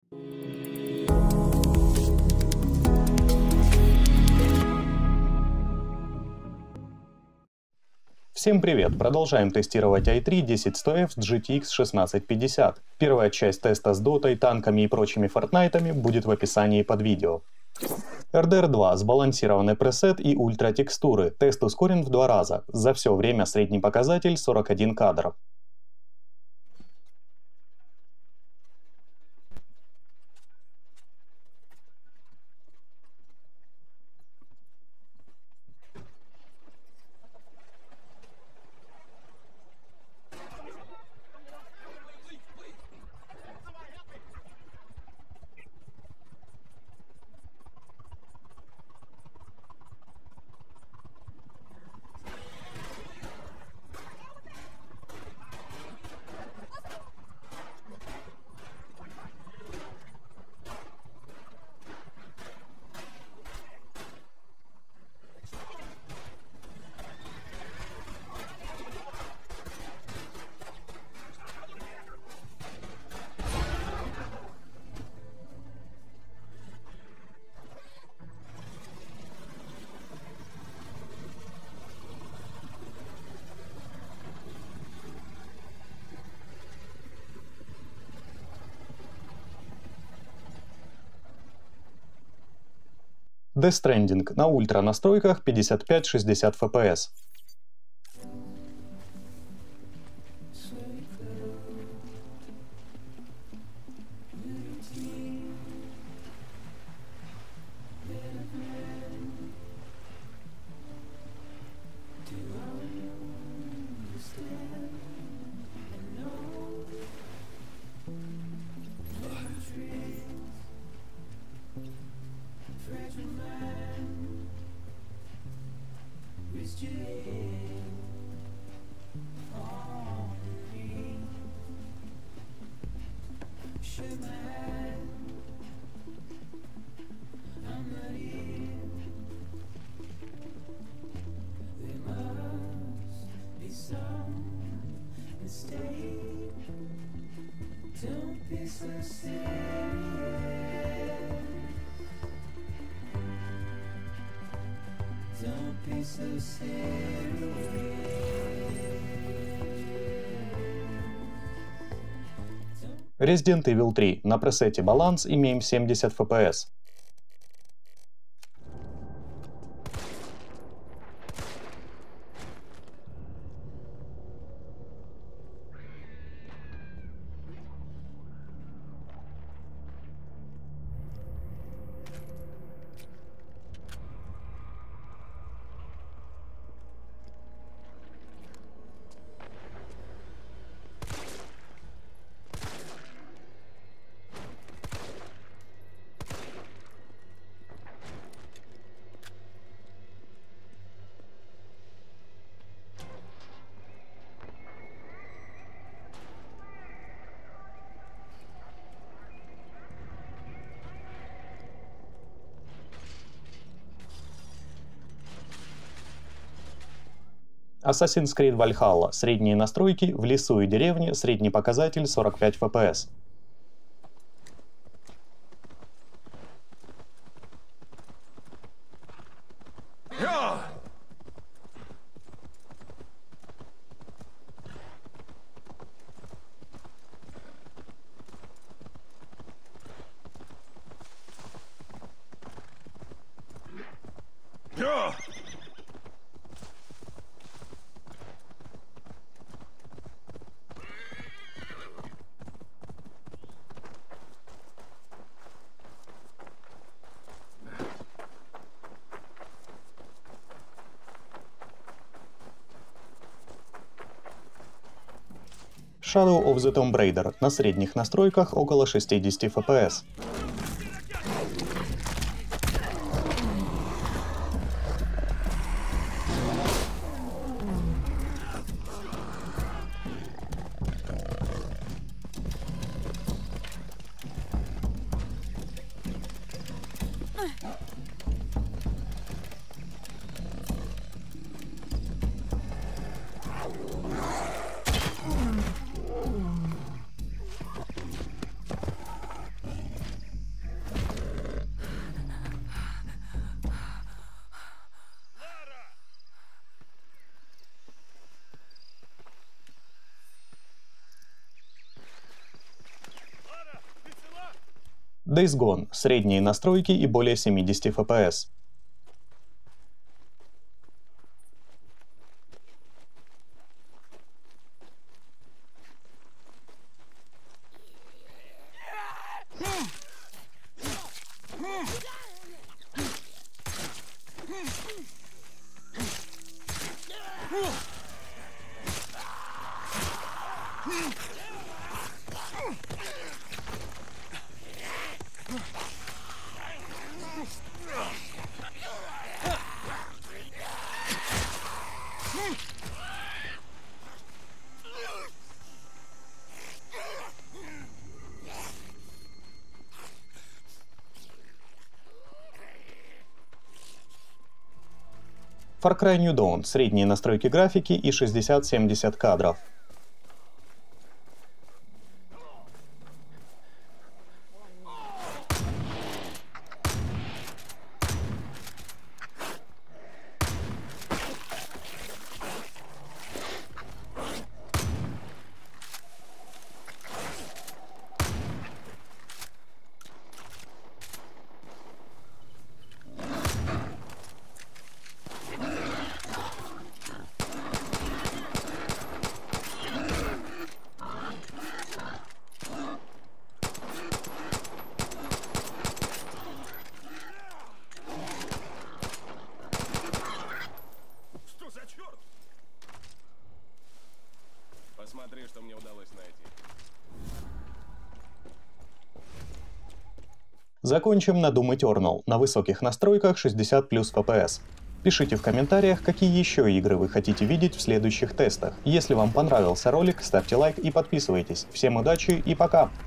Всем привет! Продолжаем тестировать i3 10100F с GTX 1650. Первая часть теста с дотой, танками и прочими фортнайтами будет в описании под видео. RDR 2, сбалансированный пресет и ультра текстуры. Тест ускорен в 2 раза. За все время средний показатель 41 кадр. Death Stranding на ультра настройках 55-60 FPS. Resident Evil 3. На пресете баланс имеем 70 FPS. Assassin's Creed Valhalla. Средние настройки в лесу и деревне, средний показатель 45 FPS. Shadow of the Tomb Raider. На средних настройках около 60 FPS. Days Gone. Средние настройки и более 70 FPS. Far Cry New Dawn. Средние настройки графики и 60-70 кадров. Посмотри, что мне удалось найти. Закончим на Doom Eternal на высоких настройках 60 плюс FPS. Пишите в комментариях, какие еще игры вы хотите видеть в следующих тестах. Если вам понравился ролик, ставьте лайк и подписывайтесь. Всем удачи и пока!